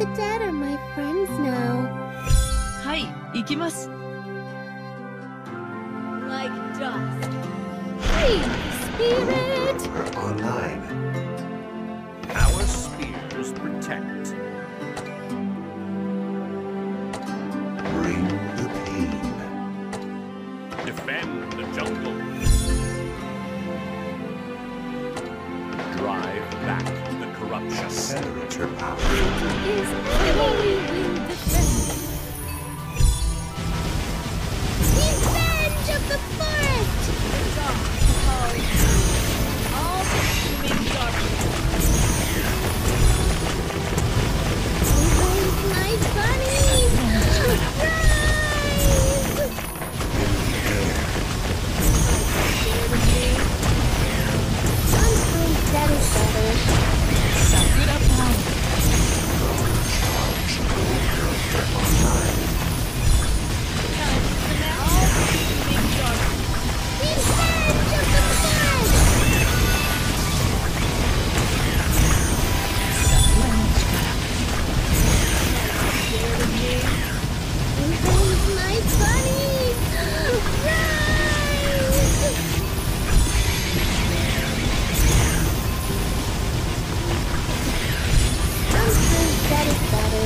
Dad are my friends now. はい、行きます。 Like dust. Free spirit! We're online. Our spears protect. Bring the pain. Defend the jungle. Drive back the corruption. Senator power. Is enemy will defend. Revenge of the forest! All consuming darkness. Where's my bunny? Rise! Sometimes that is better. Sakura power. All consuming darkness. Revenge of the forest! Where's my bunny? Rise! Sometimes that is better.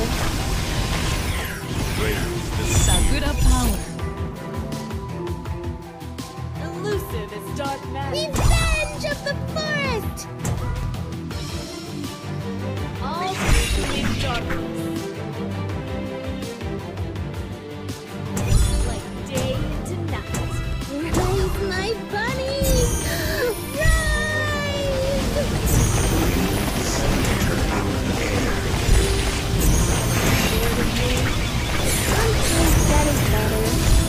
Raise the Sakura power. Elusive as dark magic. Revenge of the forest! All consuming darkness. Like day into night. Where's my bunny? Rise! Senator power. Sometimes that is better.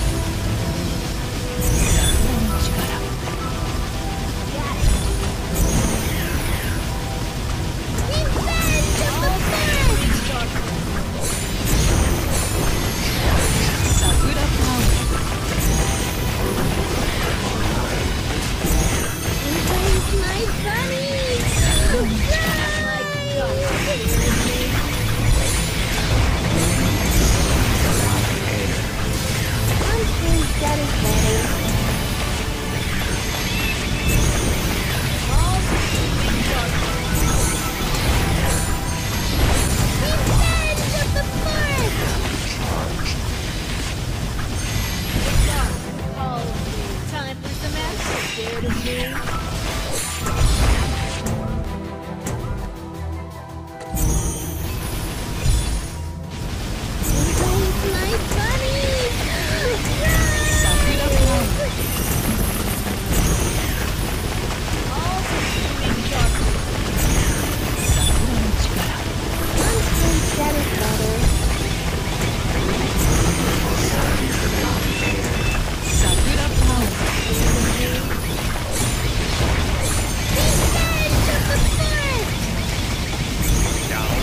Revenge of the forest! Sakura power. Where's my bunny? Sometimes that is better. All consuming darkness. Revenge of the forest! Dark calls me. Time for some action. Scared of me? Where's my bunny? Sakura power. All consuming darkness. Sometimes that is better. Sakura power. Revenge of the forest! down.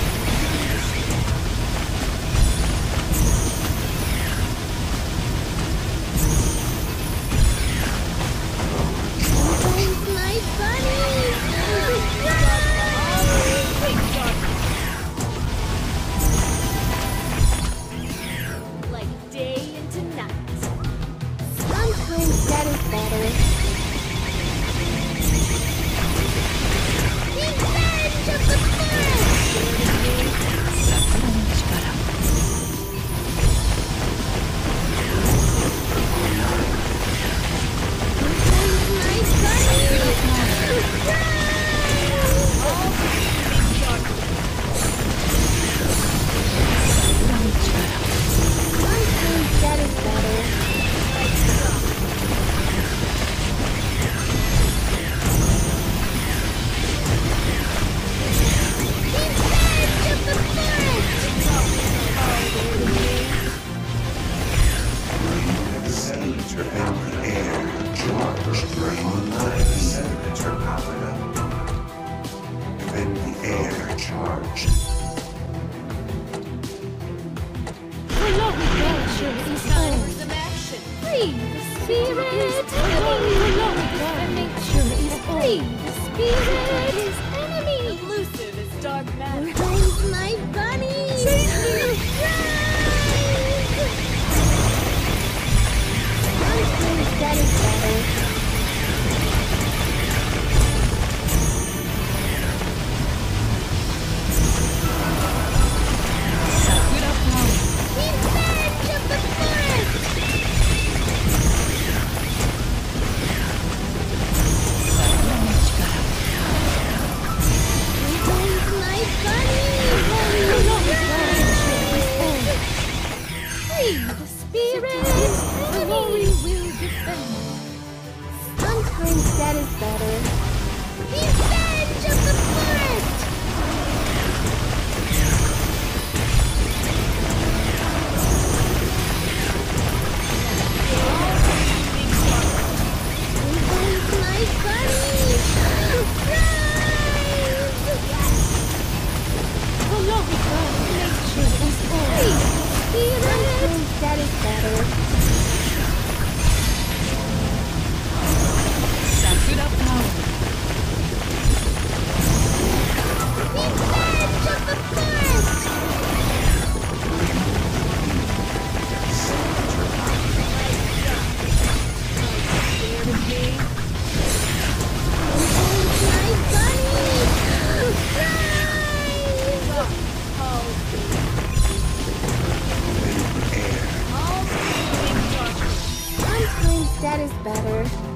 Where's my bunny? Like day into night. Sometimes that is better. Revenge of the forest! Where's my bunny? All consuming darkness. Sometimes that is better. Revenge of the forest! Senator power. Air. Charge. Bring online. Senator powered up. Defend the air. Charge. Time for some action. Free the spirit! Nature is free! The spirit is enemy! Elusive as dark magic. Where's my bunny? That is better. Sakura power. Revenge of the forest! Sakura no chikara. Revenge my bunny! Free the spirit! Glory will defend! Sometimes that is better. Revenge of the forest! Revenge my bunny! Rise! Colonica nature is all. Sometimes that is better. Sakura power. Revenge of the forest! Scared of me? Revenge my bunny! Rise! All Air. all in darkness. Sometimes that is better.